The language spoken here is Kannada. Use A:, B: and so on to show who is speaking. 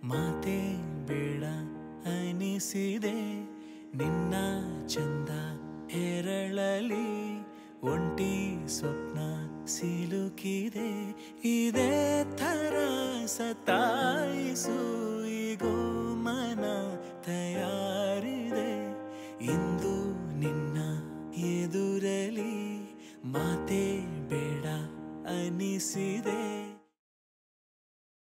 A: ಮಾತೇ ಬೇಡ ಅನಿಸಿದೆ ನಿನ್ನ ಚಂದ ಹೆರಳಲಿ ಒಂಟಿ ಸ್ವಪ್ನ ಸಿಲುಕಿದೆ ಇದೇ ಥರ ಸತಾಯಿಸು